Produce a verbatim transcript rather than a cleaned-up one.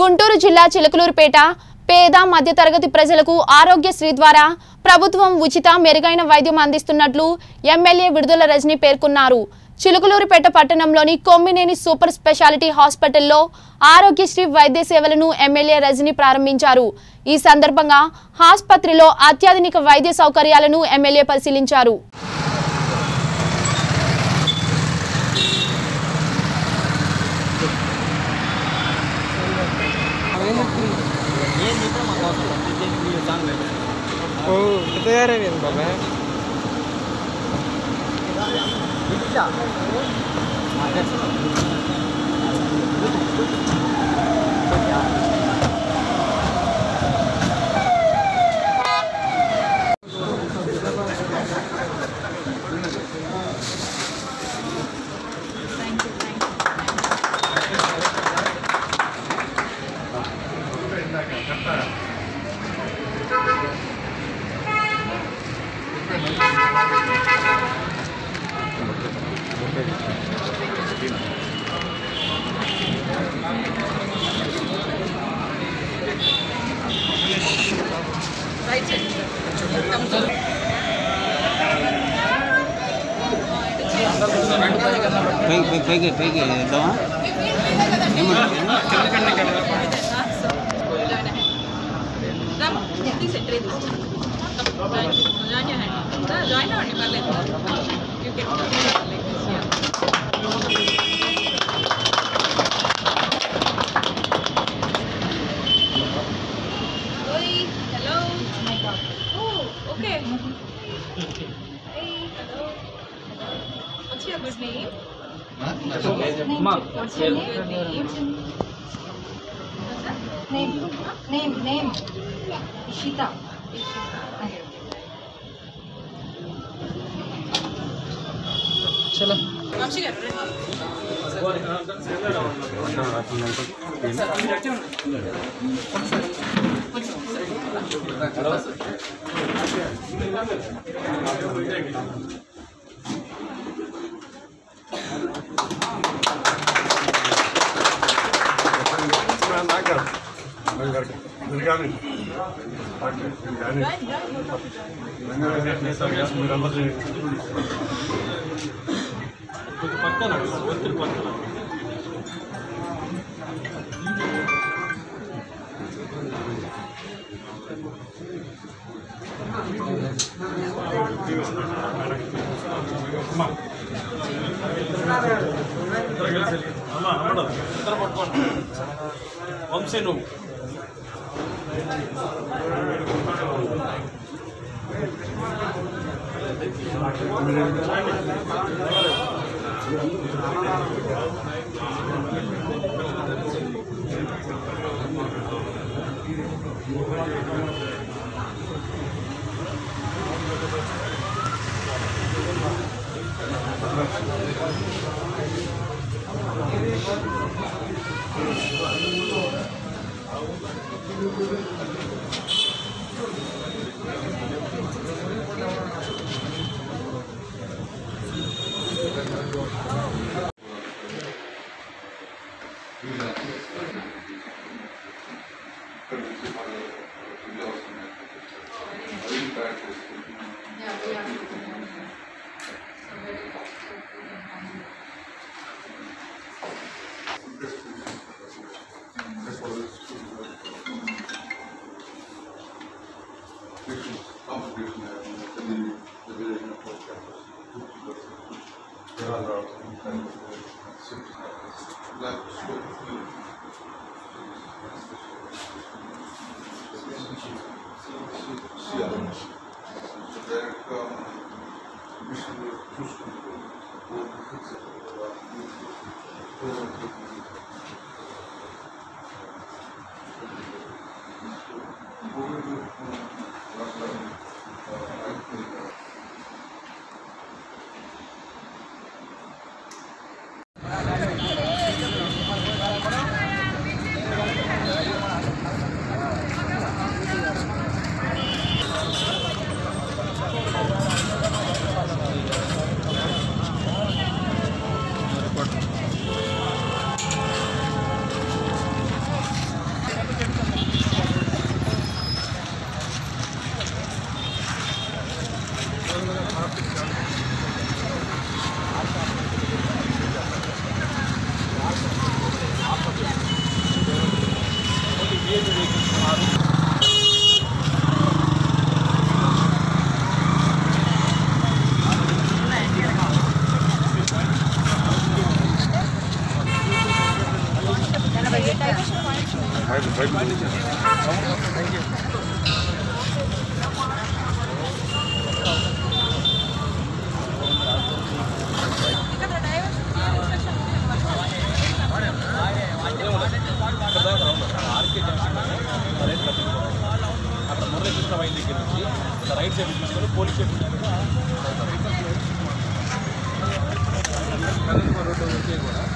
గుంటూరు జిల్లా చిలకలూరుపేట పేద మధ్యతరగతి ప్రజలకు ఆరోగ్యశ్రీ ద్వారా ప్రభుత్వం ఉచిత మెరుగైన వైద్యం అందిస్తున్నట్లు ఎమ్మెల్యే విడుదల రజని పేర్కొన్నారు. చిలకలూరుపేట పట్టణంలోని కొమ్మినేని సూపర్ స్పెషాలిటీ హాస్పిటల్లో ఆరోగ్యశ్రీ వైద్య సేవలను ఎమ్మెల్యే రజని ప్రారంభించారు. ఈ సందర్భంగా ఆసుపత్రిలో అత్యాధునిక వైద్య సౌకర్యాలను ఎమ్మెల్యే పరిశీలించారు. Oh, itu ya Ren, Bapak. పైకి పైకి వేద్దామా What's your good name? Mom. What's your name? Name. Name. Name. Ishita. Okay. चलो వంశీ నువ్వు లగేజ్ వెహికల్స్ ఆరు ఆర్కే జంక్షన్ అక్కడ మురళీకృష్ణ వైన్ దగ్గర నుంచి ఇలా రైట్ సైడ్ తీసుకొని పోలీస్ స్టేషన్ రోడ్డు వచ్చే కూడా